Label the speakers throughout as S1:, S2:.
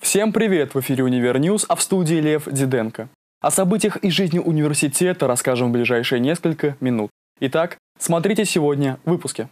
S1: Всем привет! В эфире Универньюз, а в студии Лев Диденко. О событиях из жизни университета расскажем в ближайшие несколько минут. Итак, смотрите сегодня в выпуске.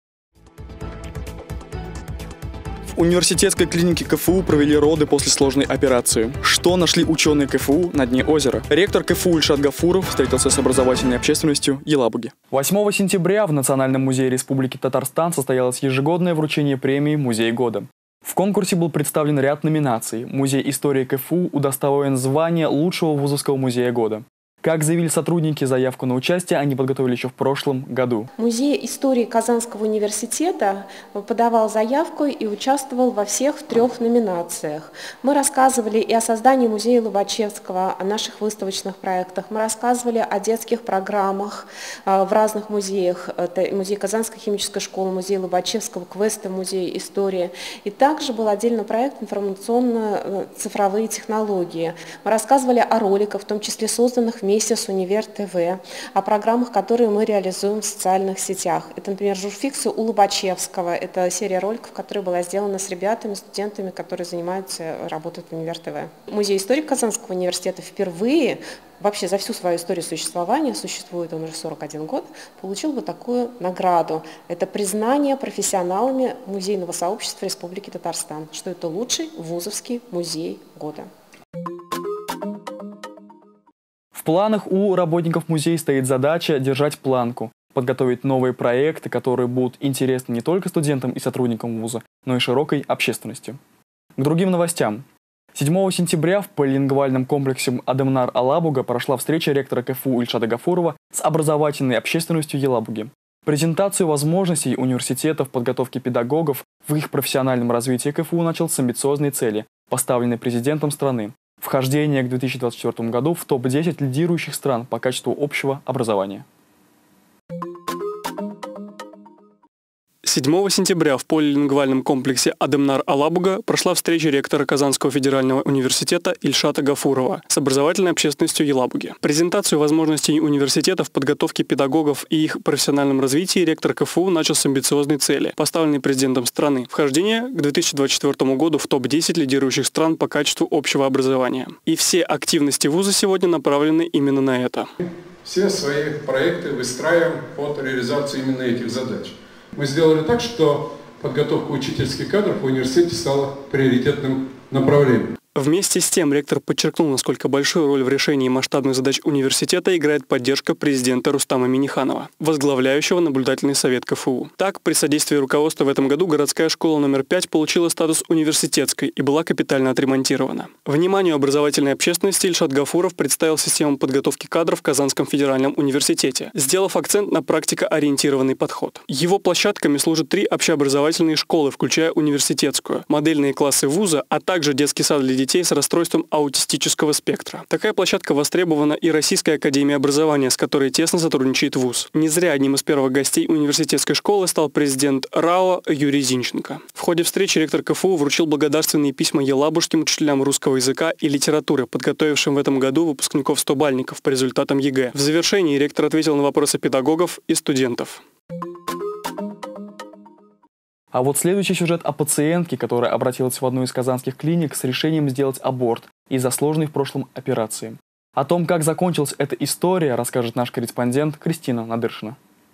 S1: В университетской клинике КФУ провели роды после сложной операции. Что нашли ученые КФУ на дне озера? Ректор КФУ Ильшат Гафуров встретился с образовательной общественностью Елабуги. 8 сентября в Национальном музее Республики Татарстан состоялось ежегодное вручение премии «Музей года». В конкурсе был представлен ряд номинаций. Музей истории КФУ удостоен звания лучшего вузовского музея года. Как заявили сотрудники, заявку на участие они подготовили еще в прошлом году.
S2: Музей истории Казанского университета подавал заявку и участвовал во всех 3 номинациях. Мы рассказывали и о создании музея Лобачевского, о наших выставочных проектах. Мы рассказывали о детских программах в разных музеях. Это музей Казанской химической школы, музей Лобачевского, квесты, музей истории. И также был отдельный проект «Информационно-цифровые технологии». Мы рассказывали о роликах, в том числе созданных вместе с Универ ТВ, о программах, которые мы реализуем в социальных сетях. Это, например, журфиксы у Лобачевского. Это серия роликов, которая была сделана с ребятами, студентами, которые работают в Универ ТВ. Музей истории Казанского университета впервые, вообще за всю свою историю существования, существует он уже 41 год, получил вот такую награду. Это признание профессионалами музейного сообщества Республики Татарстан, что это лучший вузовский музей года.
S1: В планах у работников музея стоит задача держать планку, подготовить новые проекты, которые будут интересны не только студентам и сотрудникам вуза, но и широкой общественности. К другим новостям. 7 сентября в полилингвальном комплексе Адемнар Алабуга прошла встреча ректора КФУ Ильшата Гафурова с образовательной общественностью Елабуги. Презентацию возможностей университета в подготовке педагогов в их профессиональном развитии КФУ начал с амбициозной цели, поставленной президентом страны. Вхождение к 2024 году в топ-10 лидирующих стран по качеству общего образования.
S3: 7 сентября в полилингвальном комплексе Адемнар Алабуга прошла встреча ректора Казанского федерального университета Ильшата Гафурова с образовательной общественностью Елабуги. Презентацию возможностей университета в подготовке педагогов и их профессиональном развитии ректор КФУ начал с амбициозной цели, поставленной президентом страны. Вхождение к 2024 году в топ-10 лидирующих стран по качеству общего образования. И все активности вуза сегодня направлены именно на это.
S4: Все свои проекты выстраиваем под реализацию именно этих задач. Мы сделали так, что подготовка учительских кадров в университете стала приоритетным направлением.
S3: Вместе с тем ректор подчеркнул, насколько большую роль в решении масштабных задач университета играет поддержка президента Рустама Минниханова, возглавляющего наблюдательный совет КФУ. Так, при содействии руководства в этом году городская школа номер 5 получила статус университетской и была капитально отремонтирована. Вниманию образовательной общественности Ильшат Гафуров представил систему подготовки кадров в Казанском федеральном университете, сделав акцент на практикоориентированный подход. Его площадками служат 3 общеобразовательные школы, включая университетскую, модельные классы вуза, а также детский сад для детей с расстройством аутистического спектра. Такая площадка востребована и Российской академией образования, с которой тесно сотрудничает вуз. Не зря одним из первых гостей университетской школы стал президент РАО Юрий Зинченко. В ходе встречи ректор КФУ вручил благодарственные письма елабужским учителям русского языка и литературы, подготовившим в этом году выпускников 100-бальников по результатам ЕГЭ. В завершении ректор ответил на вопросы педагогов и студентов.
S1: А вот следующий сюжет о пациентке, которая обратилась в одну из казанских клиник с решением сделать аборт из-за сложной в прошлом операции. О том, как закончилась эта история, расскажет наш корреспондент Кристина Надыршина.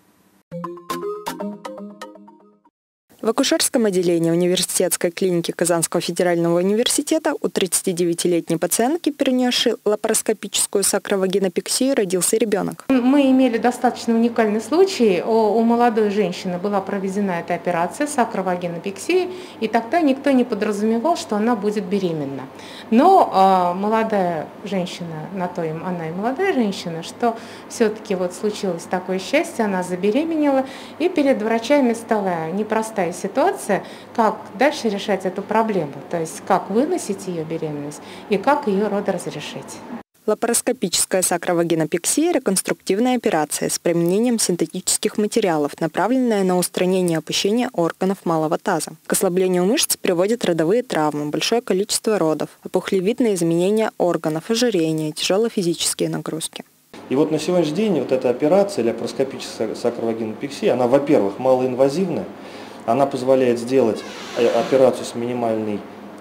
S5: В акушерском отделении университетской клиники Казанского федерального университета у 39-летней пациентки, перенесшей лапароскопическую сакровагинопексию, родился ребенок.
S2: Мы имели достаточно уникальный случай. У молодой женщины была проведена эта операция сакровагинопексии, и тогда никто не подразумевал, что она будет беременна. Но молодая женщина, на то она и молодая женщина, что все-таки вот случилось такое счастье, она забеременела, и перед врачами стала непростая ситуация, как дальше решать эту проблему, то есть как выносить ее беременность и как ее родоразрешить.
S5: Лапароскопическая сакровагинопексия – реконструктивная операция с применением синтетических материалов, направленная на устранение опущения органов малого таза. К ослаблению мышц приводят родовые травмы, большое количество родов, опухлевидные изменения органов, ожирение, тяжелые физические нагрузки.
S6: И вот на сегодняшний день вот эта операция, лапароскопическая сакровагинопексия, она, во-первых, малоинвазивная, она позволяет сделать операцию с минимальной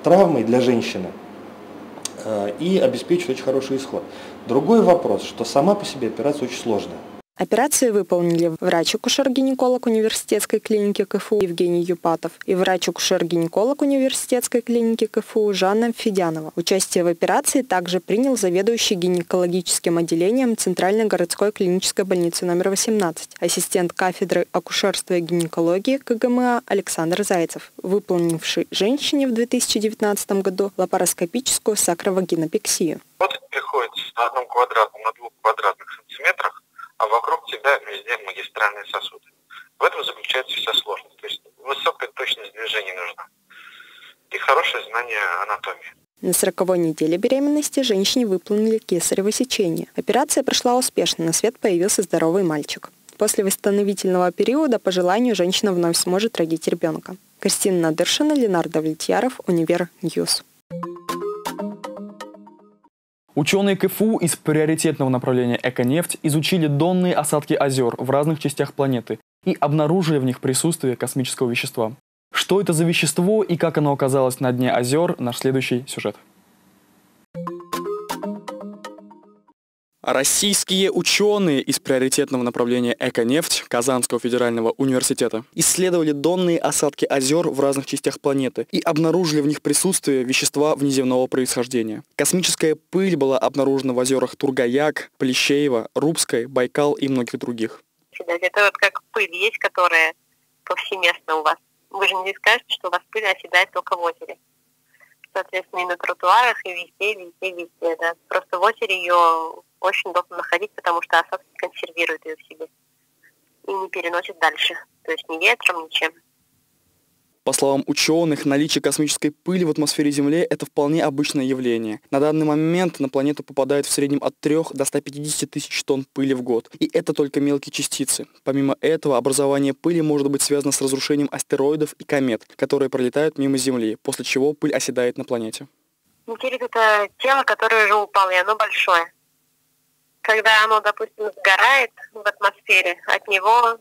S6: травмой для женщины и обеспечит очень хороший исход. Другой вопрос, что сама по себе операция очень сложная.
S5: Операцию выполнили врач-акушер-гинеколог университетской клиники КФУ Евгений Юпатов и врач-акушер-гинеколог университетской клиники КФУ Жанна Федянова. Участие в операции также принял заведующий гинекологическим отделением Центральной городской клинической больницы номер 18, ассистент кафедры акушерства и гинекологии КГМА Александр Зайцев, выполнивший женщине в 2019 году лапароскопическую сакровагинопексию.
S7: Вот приходится на 1 квадратном, на 2 квадратных сантиметрах, а вокруг тебя везде магистральные сосуды. В этом заключается вся сложность. То есть высокая точность движения нужна и хорошее знание анатомии.
S5: На 40-й неделе беременности женщине выполнили кесарево сечение. Операция прошла успешно, на свет появился здоровый мальчик. После восстановительного периода по желанию женщина вновь сможет родить ребенка. Кристина Надыршина, Ленардо Влетьяров, Универньюз.
S1: Ученые КФУ из приоритетного направления «Эконефть» изучили донные осадки озер в разных частях планеты и обнаружили в них присутствие космического вещества. Что это за вещество и как оно оказалось на дне озер – наш следующий сюжет. Российские ученые из приоритетного направления «Эконефть» Казанского федерального университета исследовали донные осадки озер в разных частях планеты и обнаружили в них присутствие вещества внеземного происхождения. Космическая пыль была обнаружена в озерах Тургаяк, Плещеево, Рубской, Байкал и многих других.
S8: Это вот как пыль есть, которая повсеместно у вас. Вы же не скажете, что у вас пыль оседает только в озере. Соответственно, и на тротуарах, и везде, да. Просто в озере ее очень удобно находить, потому что осадки консервируют ее в себе и не переносят дальше. То есть ни ветром, ничем.
S1: По словам ученых, наличие космической пыли в атмосфере Земли – это вполне обычное явление. На данный момент на планету попадает в среднем от 3 до 150 тысяч тонн пыли в год. И это только мелкие частицы. Помимо этого, образование пыли может быть связано с разрушением астероидов и комет, которые пролетают мимо Земли, после чего пыль оседает на планете.
S8: Метеорит – это тело, которое уже упало, и оно большое. Когда оно, допустим, сгорает в атмосфере, от него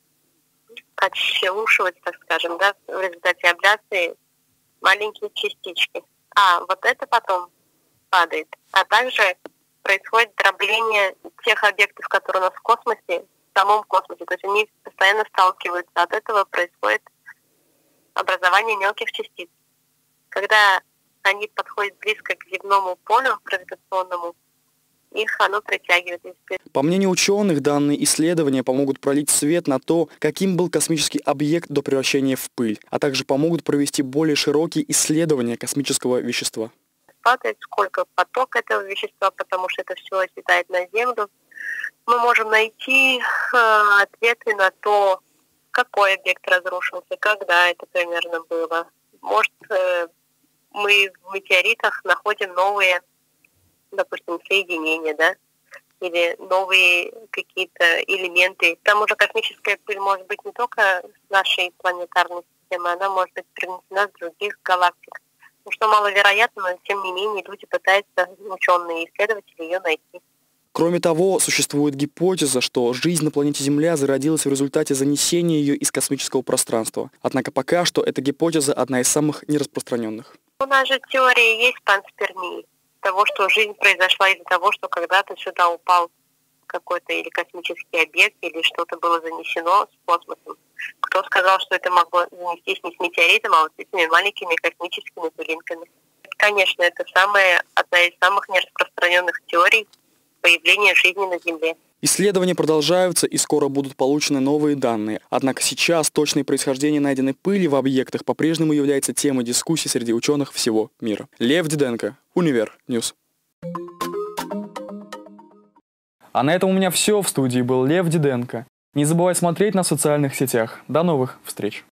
S8: отшелушивать, так скажем, да, в результате абляции маленькие частички. А вот это потом падает. А также происходит дробление тех объектов, которые у нас в космосе, в самом космосе. То есть они постоянно сталкиваются. От этого происходит образование мелких частиц. Когда они подходят близко к земному полю гравитационному, их оно притягивает.
S1: По мнению ученых, данные исследования помогут пролить свет на то, каким был космический объект до превращения в пыль, а также помогут провести более широкие исследования космического вещества.
S8: Падает, сколько поток этого вещества, потому что это все оседает на Землю. Мы можем найти ответы на то, какой объект разрушился, когда это примерно было. Может, мы в метеоритах находим новые, допустим, соединения, да, или новые какие-то элементы. К тому же космическая пыль может быть не только с нашей планетарной системы, она может быть привнесена с других галактик. Ну, что маловероятно, но тем не менее люди пытаются, ученые и исследователи, ее найти.
S1: Кроме того, существует гипотеза, что жизнь на планете Земля зародилась в результате занесения ее из космического пространства. Однако пока что эта гипотеза одна из самых нераспространенных.
S8: У нас же теория есть панспермии, того, что жизнь произошла из-за того, что когда-то сюда упал какой-то или космический объект, или что-то было занесено с космосом. Кто сказал, что это могло занестись не с метеоритом, а вот с этими маленькими космическими пылинками? Конечно, это одна из самых нераспространенных теорий появления жизни на Земле.
S1: Исследования продолжаются и скоро будут получены новые данные. Однако сейчас точное происхождение найденной пыли в объектах по-прежнему является темой дискуссий среди ученых всего мира. Лев Диденко, Универньюз. А на этом у меня все. В студии был Лев Диденко. Не забывай смотреть на социальных сетях. До новых встреч!